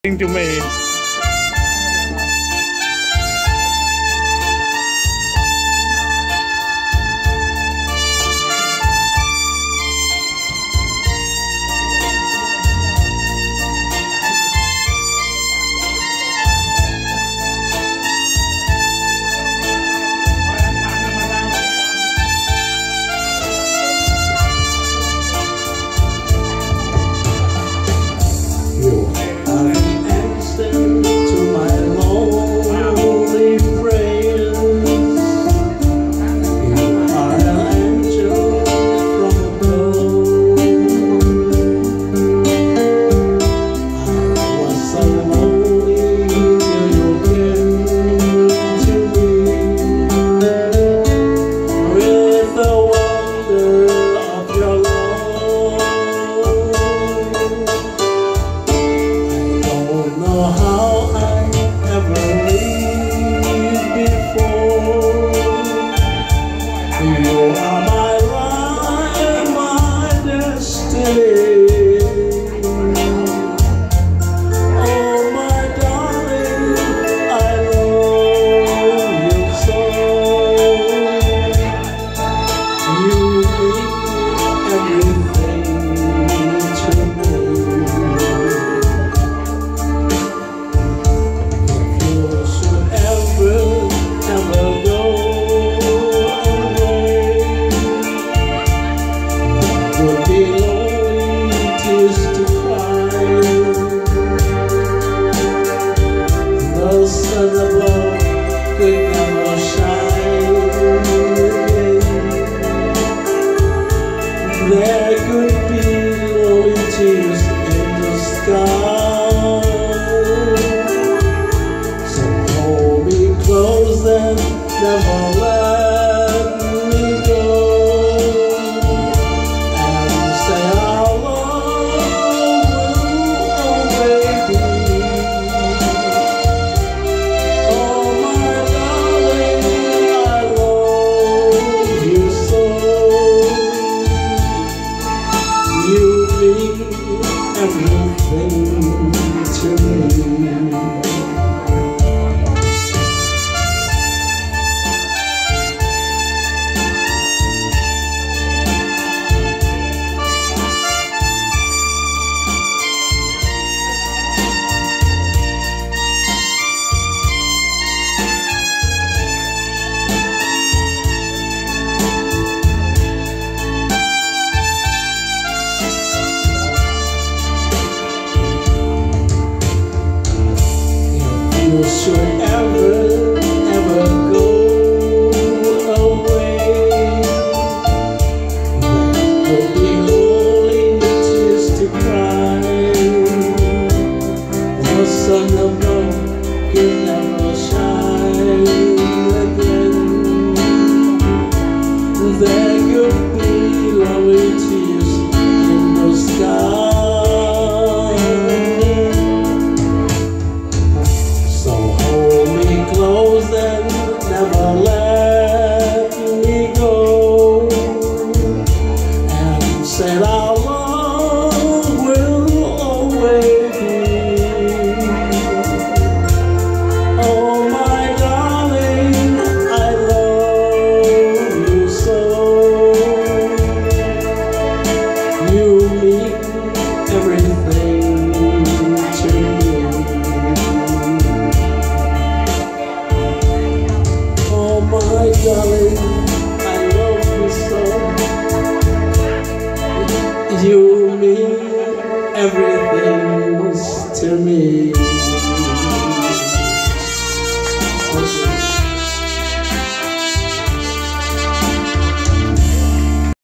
To me. There could be lonely tears in the sky. So hold me close and never let me go. And say how long will always be. Oh my darling, I love you so. You mean everything to me. You should ever go away. There will be only tears to cry. The sun of love can never shine again. There could be lonely tears in the sky. Close and never let me go. And said our love will always be. Oh my darling, I love you so. You mean everything to me. My darling, I love you so. You mean everything to me.